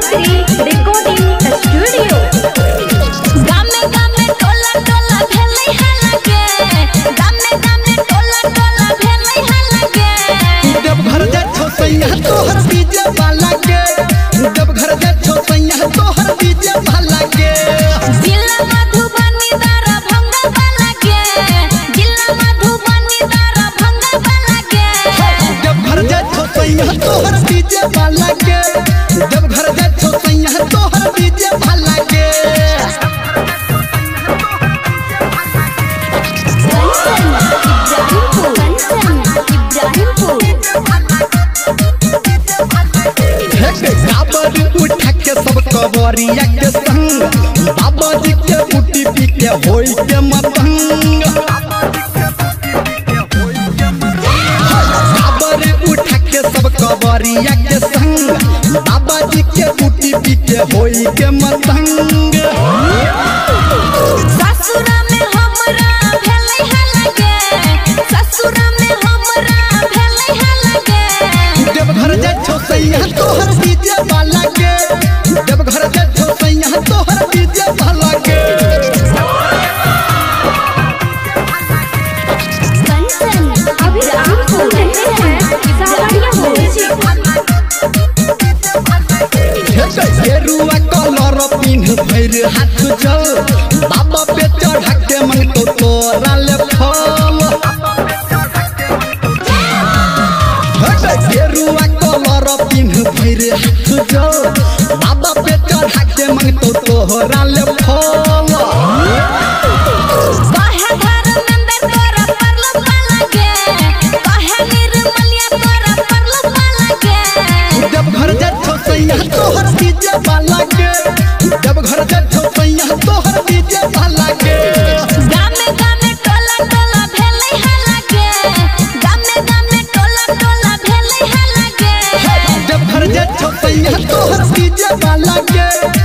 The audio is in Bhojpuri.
Gayatri recording studio. गामे गामे टोला टोला भेलै है लगे, गामे गामे टोला टोला भेलै है लगे। जब घर जा छो सैया तोहर डीजे वाला के, जब घर जा छो सैया तोहर डीजे वाला के। जिला मधुबनी दारा भंगा वाला के, जिला मधुबनी दारा भंगा वाला के। जब घर जा छो सैया तोहर डीजे वाला के, जब घर जा छो सैया तोहर डीजे वाला के। काबर उठा के सब कवरिया के संग, बाबा जी के बूटी पी के होई के मतंग। काबर उठा के सब कवरिया के संग, बाबा जी के बूटी पी के होई के मतंग। ससुरा में हमरा भेलै है लगे, ससुरा में हमरा भेलै है लगे। जब घर जा छो सैया तोहर डीजे वाला के, जब घर जा छो सैया तोहर डीजे वाला के। कंचन अभी आप सुन रहे हैं सावरिया म्यूजिक। गेरुआ कलर पिन्ह भैर हाथ जल, बाबा पे चढ़ा के मंगतो तोरा ले फल। गेरुआ कलर पिन्ह भैर हाथ जल, बाबा पे चढ़ा के मंगतो तोरा ले फल। काहे घर नंदर तोरा परलो वाला के, काहे निर्मलिया तोरा परलो वाला के। जब घर जा छो सैया तोहर डीजे वाला के, जब घर जा छो सैया तोहर डीजे वाला के। गामे गामे टोला टोला भेलै है लगे, गामे गामे टोला टोला भेलै है लगे। जब घर जा छो सैया तोहर डीजे वाला के,